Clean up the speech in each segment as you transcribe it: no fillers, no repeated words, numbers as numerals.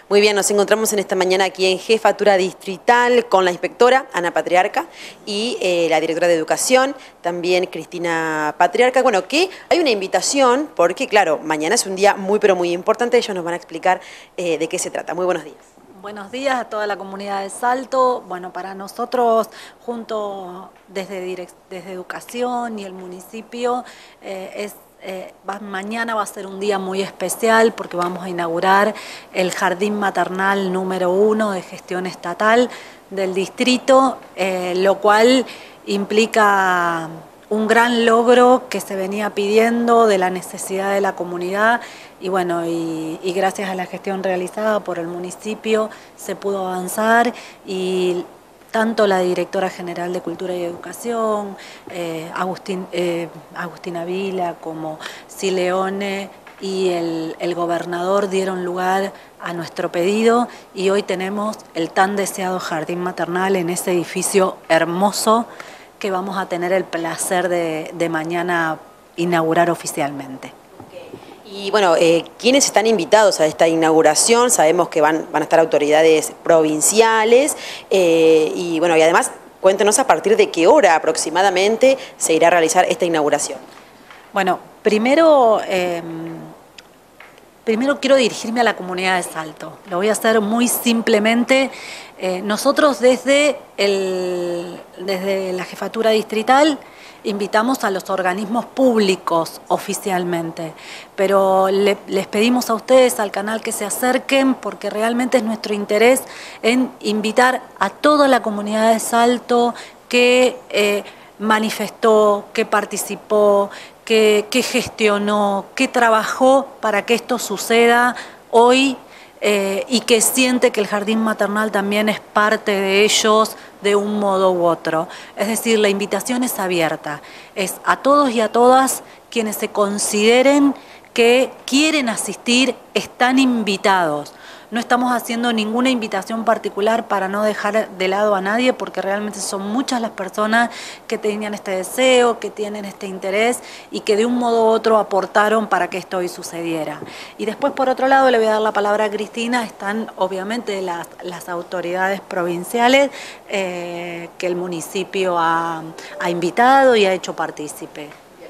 Muy bien, nos encontramos en esta mañana aquí en Jefatura Distrital con la inspectora Ana Patriarca y la directora de Educación, también Cristina Patriarca. Bueno, que hay una invitación porque, claro, mañana es un día muy, pero muy importante. Ellos nos van a explicar de qué se trata. Muy buenos días. Buenos días a toda la comunidad de Salto. Bueno, para nosotros, junto desde Educación y el municipio, mañana va a ser un día muy especial porque vamos a inaugurar el Jardín Maternal número 1 de gestión estatal del distrito, lo cual implica un gran logro que se venía pidiendo de la necesidad de la comunidad y bueno, y gracias a la gestión realizada por el municipio se pudo avanzar y tanto la directora general de Cultura y Educación, Agustina Vila, como Sileone y el gobernador dieron lugar a nuestro pedido y hoy tenemos el tan deseado jardín maternal en ese edificio hermoso que vamos a tener el placer de mañana inaugurar oficialmente. Y bueno, ¿quiénes están invitados a esta inauguración? Sabemos que van a estar autoridades provinciales y bueno, y además cuéntenos a partir de qué hora aproximadamente se irá a realizar esta inauguración. Bueno, primero quiero dirigirme a la comunidad de Salto. Lo voy a hacer muy simplemente. Nosotros desde la Jefatura Distrital invitamos a los organismos públicos oficialmente, pero les pedimos a ustedes, al canal, que se acerquen porque realmente es nuestro interés en invitar a toda la comunidad de Salto que manifestó, que participó, que gestionó, que trabajó para que esto suceda hoy y que siente que el jardín maternal también es parte de ellos de un modo u otro. Es decir, la invitación es abierta, es a todos y a todas quienes se consideren que quieren asistir, están invitados. No estamos haciendo ninguna invitación particular para no dejar de lado a nadie, porque realmente son muchas las personas que tenían este deseo, que tienen este interés y que de un modo u otro aportaron para que esto hoy sucediera. Y después, por otro lado, le voy a dar la palabra a Cristina. Están obviamente las autoridades provinciales que el municipio ha invitado y ha hecho partícipe.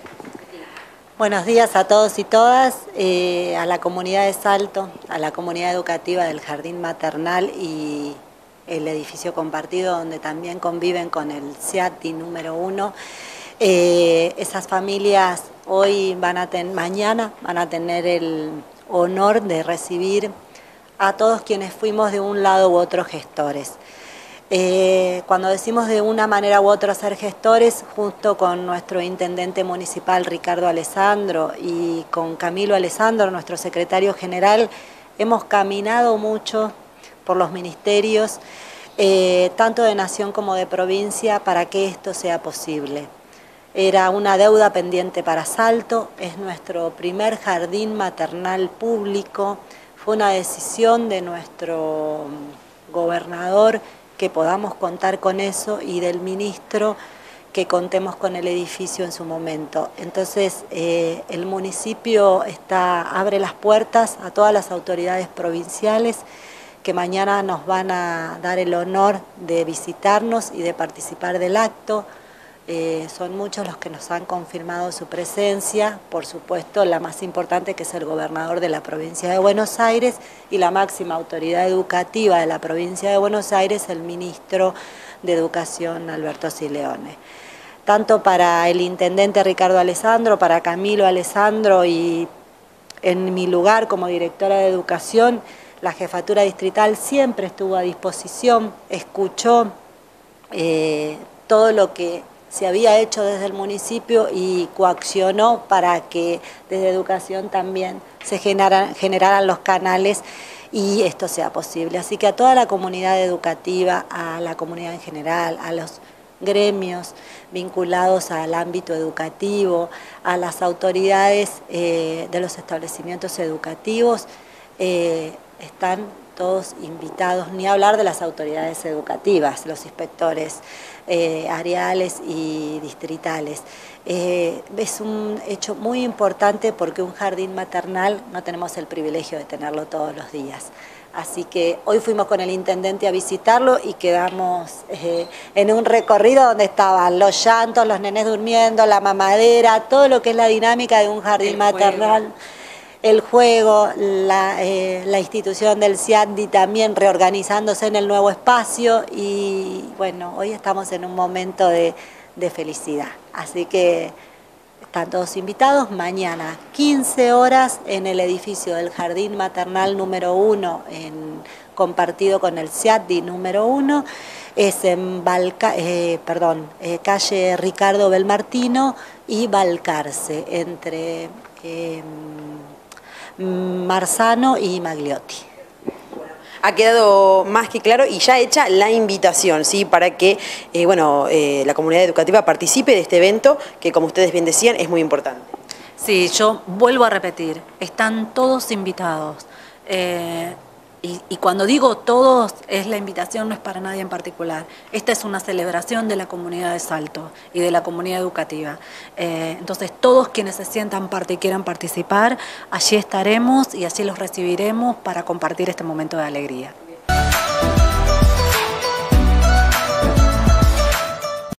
Buenos días a todos y todas, a la comunidad de Salto, a la comunidad educativa del Jardín Maternal y el edificio compartido donde también conviven con el CIATI número 1. Esas familias mañana van a tener el honor de recibir a todos quienes fuimos de un lado u otro gestores. Cuando decimos de una manera u otra ser gestores, junto con nuestro intendente municipal Ricardo Alessandro y con Camilo Alessandro, nuestro secretario general, hemos caminado mucho por los ministerios, tanto de nación como de provincia, para que esto sea posible. Era una deuda pendiente para Salto, es nuestro primer jardín maternal público, fue una decisión de nuestro gobernador que podamos contar con eso y del ministro que contemos con el edificio en su momento. Entonces el municipio abre las puertas a todas las autoridades provinciales que mañana nos van a dar el honor de visitarnos y de participar del acto. Son muchos los que nos han confirmado su presencia, por supuesto la más importante, que es el gobernador de la provincia de Buenos Aires, y la máxima autoridad educativa de la provincia de Buenos Aires, el ministro de Educación, Alberto Sileone. Tanto para el intendente Ricardo Alessandro, para Camilo Alessandro y en mi lugar como directora de Educación, la Jefatura Distrital siempre estuvo a disposición, escuchó todo lo que se había hecho desde el municipio y coaccionó para que desde Educación también se generaran los canales y esto sea posible. Así que a toda la comunidad educativa, a la comunidad en general, a los gremios vinculados al ámbito educativo, a las autoridades de los establecimientos educativos, están todos invitados, ni hablar de las autoridades educativas, los inspectores áreales y distritales. Es un hecho muy importante porque un jardín maternal no tenemos el privilegio de tenerlo todos los días. Así que hoy fuimos con el intendente a visitarlo y quedamos en un recorrido donde estaban los llantos, los nenes durmiendo, la mamadera, todo lo que es la dinámica de un jardín maternal. El juego, la institución del CIADI también reorganizándose en el nuevo espacio y bueno, hoy estamos en un momento de felicidad. Así que están todos invitados mañana, 15 horas, en el edificio del Jardín Maternal número 1, compartido con el CIADI número 1, es en calle Ricardo Belmartino y Balcarce, entre Marzano y Magliotti. Ha quedado más que claro y ya hecha la invitación, ¿sí? Para que la comunidad educativa participe de este evento, que como ustedes bien decían, es muy importante. Sí, yo vuelvo a repetir, están todos invitados. Y cuando digo todos, la invitación no es para nadie en particular. Esta es una celebración de la comunidad de Salto y de la comunidad educativa. Entonces, todos quienes se sientan parte y quieran participar, allí estaremos y allí los recibiremos para compartir este momento de alegría.